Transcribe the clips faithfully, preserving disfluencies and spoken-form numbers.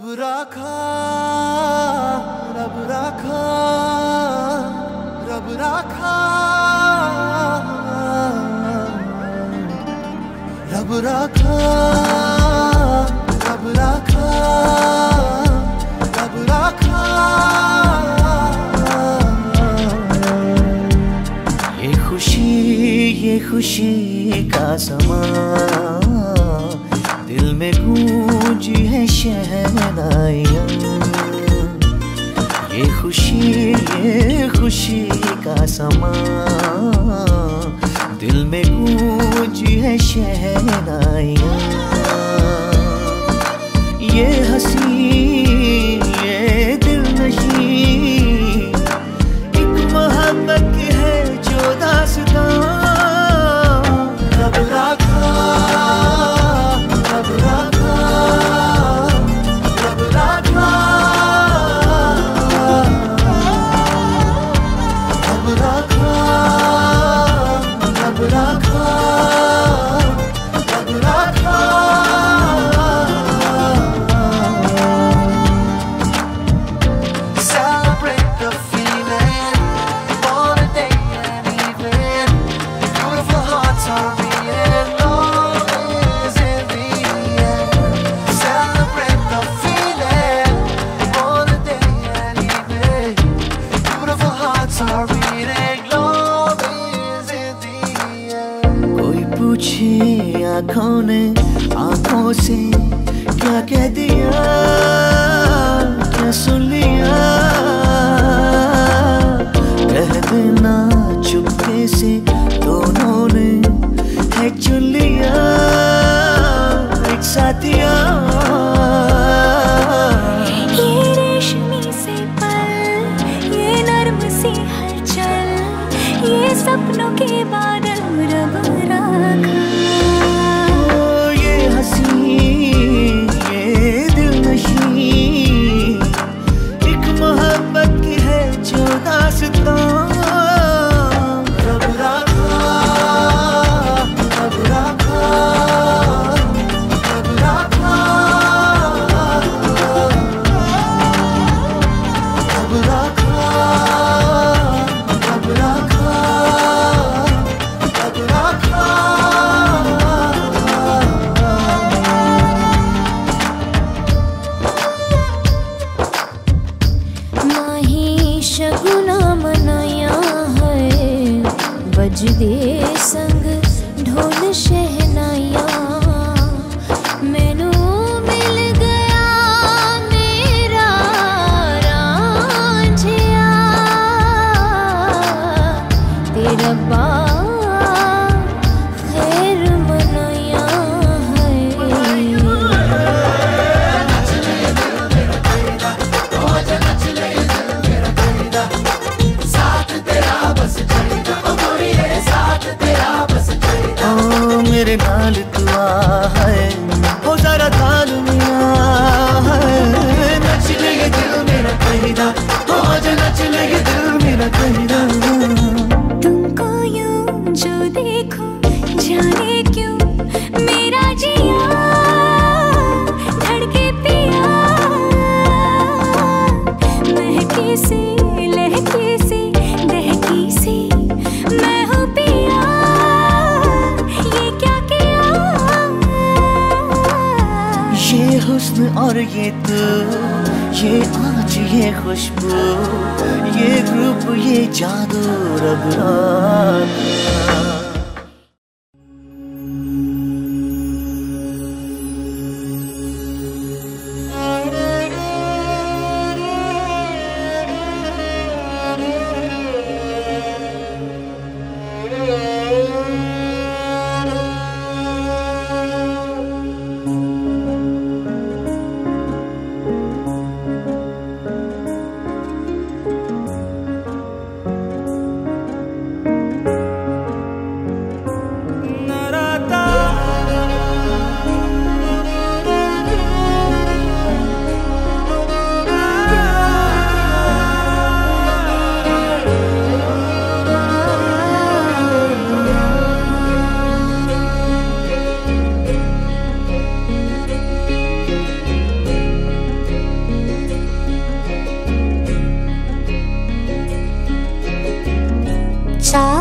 राखा रब राखा रब राखा रब राखा रब राखा रब राखा। ये खुशी ये खुशी का समा दिल में गूंजी है शहनाइयाँ। ये खुशी ये खुशी का समा दिल में गूंजी है शहनाइयाँ। ये हंसी ये दिल नशी एक मोहब्बत की है जो दास्तां। रब राखा रब राखा रब राखा रब राखा रब राखा रब राखा। Celebrate the feeling for a day and evening. Beautiful hearts are beating, love is in the air. Celebrate the feeling for a day and evening. Beautiful hearts are beating, love is in the air. कोई पूछे आँखों ने आँखों से क्या कह दिया क्या सुन लिया। कह देना चुपके से दोनों ने है चुन लिया एक साथिया। ये रेशमी से पल ये नर्म सी हलचल ये सपनों के बादल रब राखा। ओ ये हंसी ये दिल नशी एक मोहब्बत की है जो दास्तां। रब राखा रब राखा रब राखा रब राखा रब राखा रब राखा। माही शगुना मनाया है बजदे संग ढोल शहनाया। मैनू मिल गया मेरा रांझिया तेरा बा खैर मनाया है। ओ मेरे नाल तू आ है हो जरा ताल मिया है। नच ले ये दिल मेरा कहिदा हो जा नच ले ये दिल मेरा कहिदा। तुमको यूं जो देखो जाने क्यों मेरा जिया धड़के पिया। महकी सी लहकी सी दहकी सी मैं हूँ पिया ये क्या किया। ये हुस्न और ये तू ये आज ये खुशबू ये रूप ये जादू रब राखा।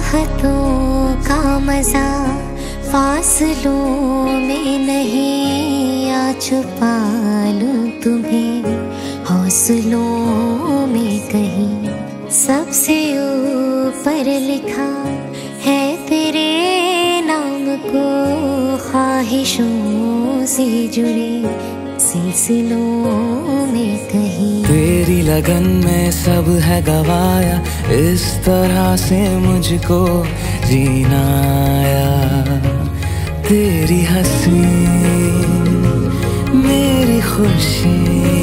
चाहतों का मजा फासलों में नहीं, आ छुपा लूं तुम्हें हौसलों में कहीं। सबसे ऊपर लिखा है तेरे नाम को, ख्वाहिशों से जुड़े सिलसिलों में कहीं। तेरी लगन में सब है गवाया, इस तरह से मुझको जीना आया। तेरी हंसी मेरी खुशी,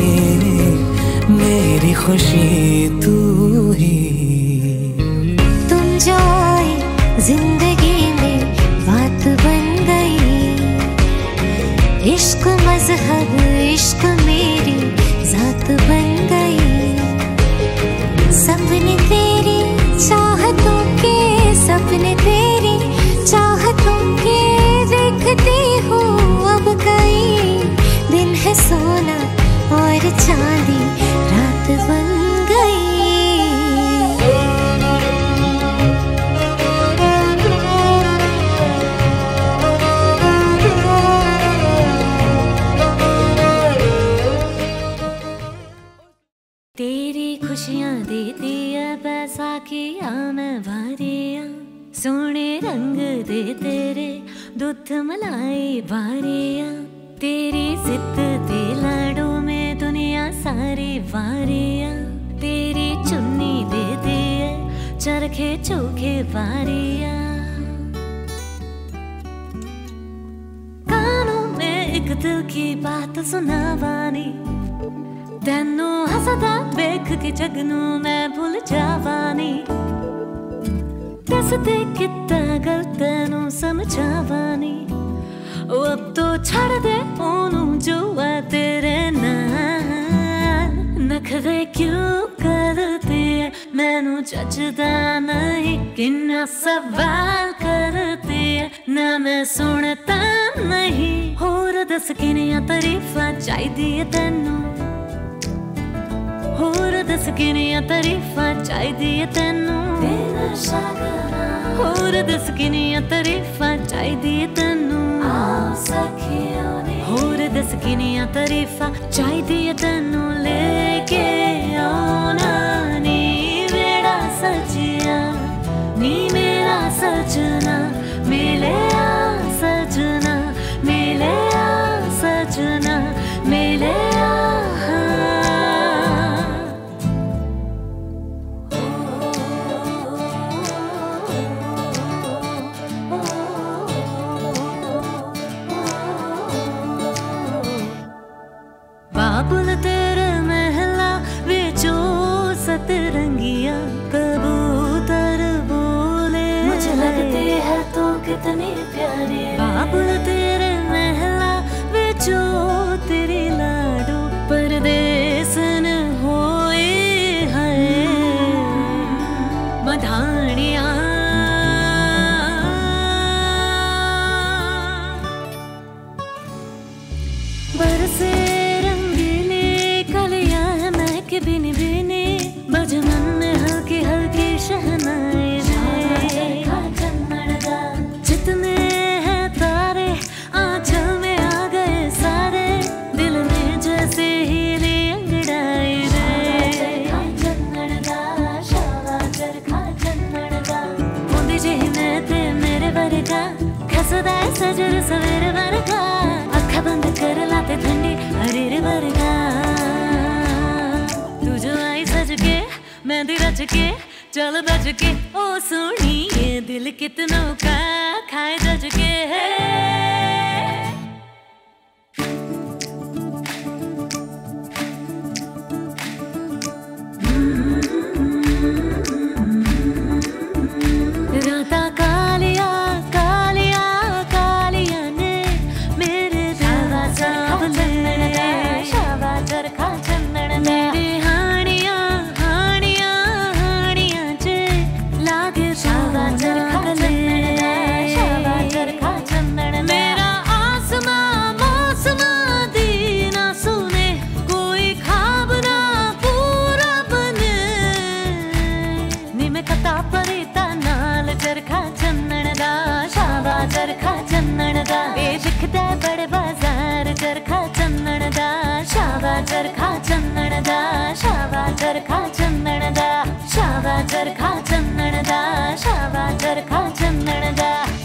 मेरी खुशी तू ही। तुम जो आए जिंदगी में बात बन गई, इश्क मजहब इश्क मेरी जात बन गई। सपने तेरी चाहतों के, सपने तेरी चाहतों के देखती हूँ अब कई। दिन है सोना और चांदी रात बन गई। तेरी खुशियाँ देती है बैसाखियाँ में भारियाँ, सोने रंग दे तेरे दूध मलाई बारियाँ। तेरी जिद दे लाडों में दुनिया सारी वारियाँ, तेरी चुन्नी दे दी है चरखे चौखे बारियाँ। कानों में एक दिल की बात सुनावानी, तेनू हसदा देख के जगनू मैं भूल जावानी। दसदे कितना गलत तेनू समझावानी, ओ अब तो छड़ दे ओनू जो है तेरे नाल। नखरे क्यों करते है मैनू जचदा नहीं, किन्ना सवाल करते है ना मैं सुनता नहीं। होर दस किनिया तारीफां चाहिदी है तेनू, होर दस किनिया तारीफां चाहिदी है तेनू। होर दस किनिया तारीफां चाहिदी है तेनू। होर दस किनिया तारीफां चाहिदी है तेनू। लेके आना नी मेरा सजिया, नी मेरा सजना, मिले आ सजना, मिले आ सजना, मिले आ। बाबुल तेरे महला विचो सतरंगिया, कबूतर बोले मुझे लगती है तो कितनी प्यारी। बाबुल तेरे महला विचो तेरी लाडो परदेस न होए है मधानिया। बरसे के बिन बिने बज मन में हल्की हल्की शहनाई। जितने हैं तारे आंचल में आ गए सारे, दिल में जैसे हीरे अंगड़ाई रे। मुंदी जी मैं ते मेरे वर्गा, खसदा है सजर सवेरे वर्गा। अखा बंद कर लाते ठंडी हरीर वर्गा। मेहंदी रच के चल बज के ओ सोनिए, दिल कितनों का खाए जज के है। राता कालिया कालिया कालिया ने मेरे दिल सावले, शाबा चरखा चंदन मेरे हानिया हानिया हानिया चे लागे शाबा चरखा चंदन, शाबा चरखा चंदन मेरा ಚರಖಾ ಚನ್ನಣದ ಶಾವ ಚರಖಾ ಚನ್ನಣದ ಶಾವ ಚರಖಾ ಚನ್ನಣದ ಶಾವ ಚರಖಾ ಚನ್ನಣದ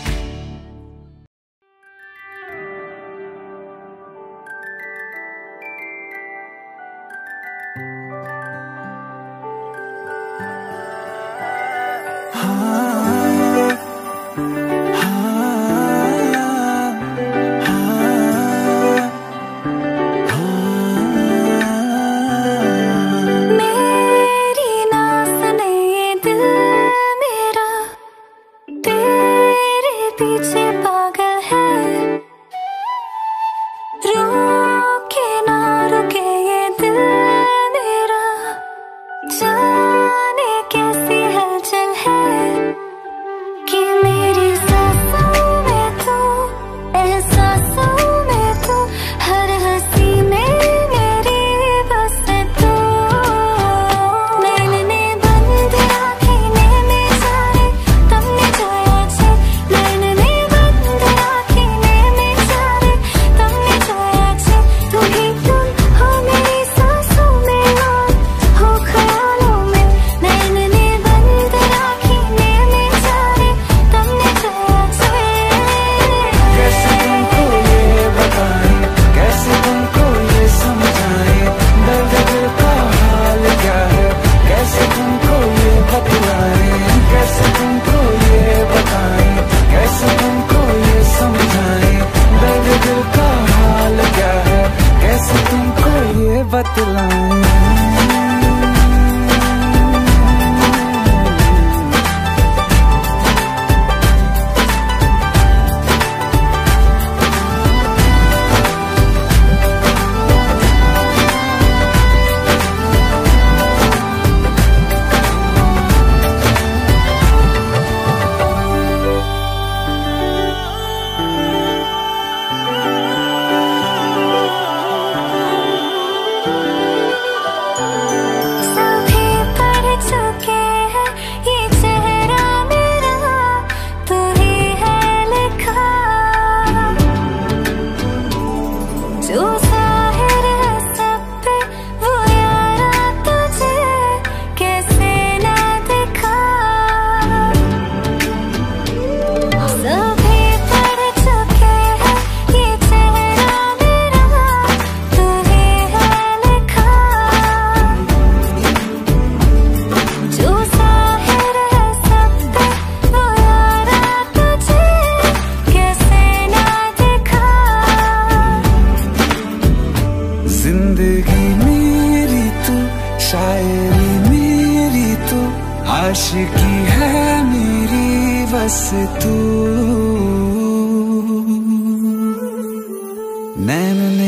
आशिकी है मेरी बस तू नैन ने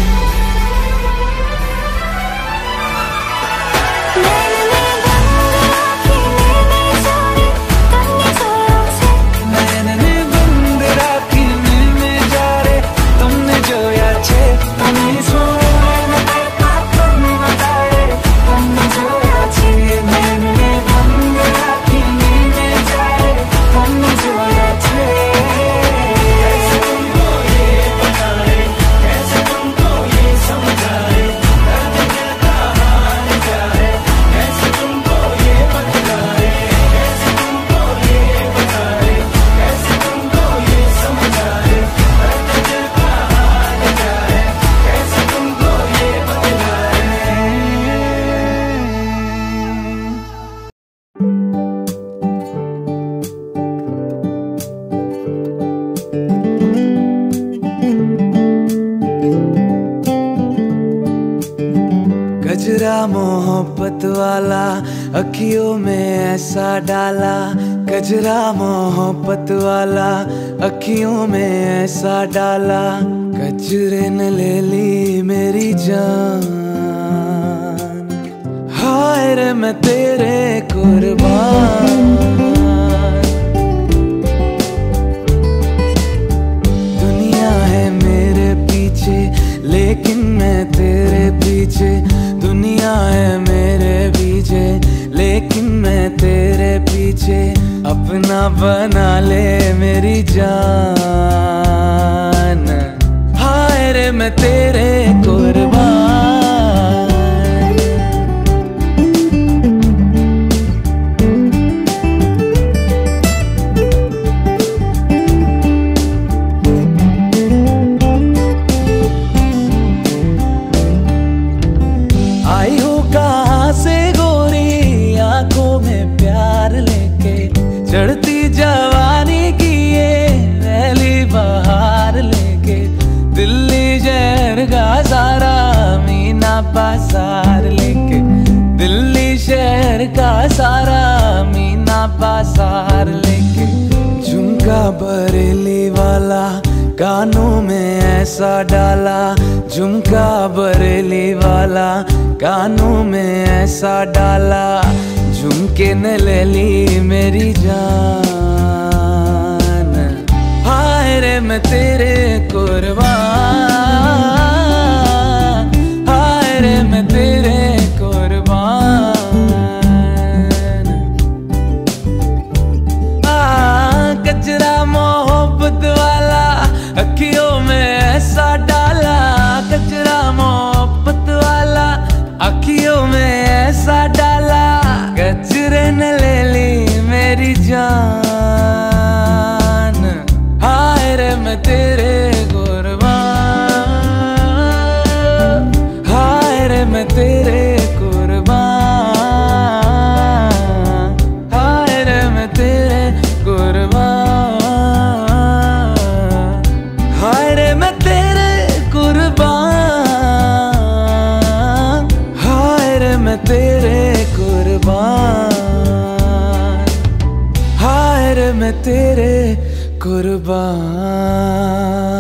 गजरा मोहब्बत वाला अखियों में ऐसा डाला, गजरा मोहब्बत वाला अखियों में ऐसा डाला, गजरे ने ले ली मेरी जान। हाय रे मैं तेरे कुर्बान, दुनिया है मेरे पीछे लेकिन मैं तेरे पीछे, दुनिया है मेरे पीछे लेकिन मैं तेरे पीछे, अपना बना ले मेरी जान। हाय रे मैं तेरे कुर्बान। बाजार लेके, दिल्ली शहर का सारा मीना बाजार लेके, झुमका बरेली वाला कानों में ऐसा डाला, झुमका बरेली वाला कानों में ऐसा डाला, झुमके ने ले ली मेरी जान। हाय रे मैं तेरे कुर्बान, हाय रे मैं तेरे कुर्बान। आ कचरा मोहब्बत वाला अखियों में ऐसा डाला, कचरा मोहब्बत वाला अखियों में ऐसा डाला, कचरे ने ले ली मेरी जान। हाय रे मैं तेरे कुर्बान, हाय रे मैं तेरे कुर्बान, हाय रे मैं तेरे कुर्बान, हाय रे मैं तेरे कुर्बान, हाय रे मैं तेरे कुर्बान, हाय रे मैं तेरे कुर्बान।